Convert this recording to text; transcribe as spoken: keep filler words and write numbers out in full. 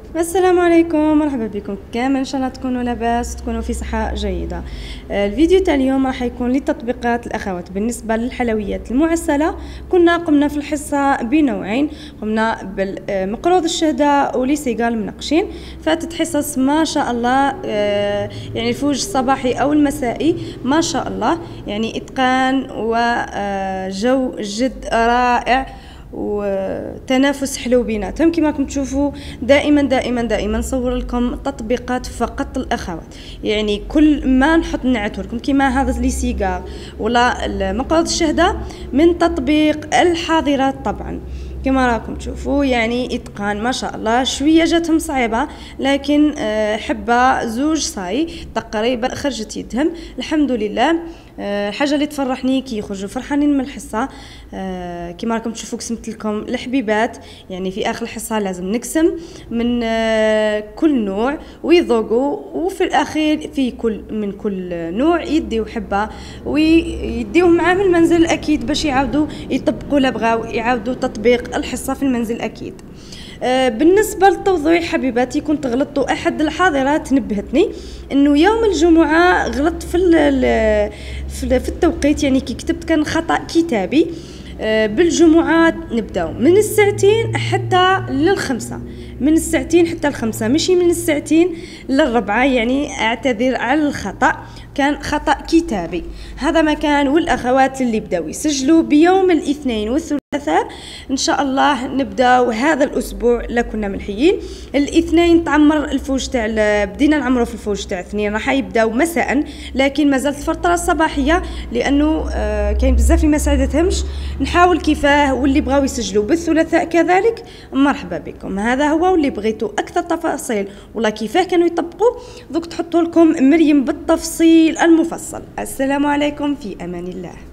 السلام عليكم، مرحبا بكم كامل. ان شاء الله تكونوا لاباس، تكونوا في صحه جيده. الفيديو تاع اليوم راح يكون لتطبيقات الاخوات بالنسبه للحلويات المعسله. كنا قمنا في الحصه بنوعين، قمنا بالمقروض الشهداء وليسيغال المنقشين. فاتت حصص ما شاء الله، يعني الفوج الصباحي او المسائي ما شاء الله، يعني اتقان وجو جد رائع وتنافس حلو بيناتهم. كما راكم تشوفوا دائما دائما دائما نصور لكم تطبيقات فقط الاخوات، يعني كل ما نحط نعتو لكم كما هذا لي سيجار ولا مقرض الشهداء من تطبيق الحاضرات. طبعا كما راكم تشوفوا يعني اتقان ما شاء الله. شويه جاتهم صعيبه لكن حبه زوج صاي تقريبا خرجت يدهم الحمد لله. الحاجه اللي تفرحني كي يخرجوا فرحانين من الحصه. كما راكم تشوفوا قسمت لكم الحبيبات، يعني في اخر الحصه لازم نقسم من كل نوع ويذوقوا، وفي الاخير في كل من كل نوع يديو حبه ويديوه معاه من المنزل اكيد باش يعاودوا يطبقوا لا بغاو يعاودوا تطبيق الحصه في المنزل اكيد. بالنسبه للتوضيح حبيباتي، كنت غلطت. احد الحاضرات نبهتني انه يوم الجمعه غلطت في في التوقيت، يعني كي كتبت كان خطا كتابي. بالجمعات نبداو من الساعتين حتى للخمسة، من الساعتين حتى الخمسة، ماشي من الساعتين للربعة. يعني اعتذر على الخطأ، كان خطأ كتابي. هذا مكان والاخوات اللي بداو يسجلوا بيوم الاثنين والثلاثاء ان شاء الله نبداو هذا الاسبوع. لا كنا ملحيين الاثنين تعمر الفوج تاع، بدينا نعمروا في الفوج تاع اثنين، راح يبداو مساء لكن مازالت فتره صباحيه لانه آه كاين بزاف اللي ما ساعدتهمش. نحاول كيفاه، واللي بغاو يسجلوا بالثلاثاء كذلك مرحبا بكم. هذا هو، واللي بغيتوا اكثر تفاصيل ولا كيفاه كانوا يطبقوا دوك تحطوا لكم مريم بالتفصيل المفصل. السلام عليكم، في امان الله.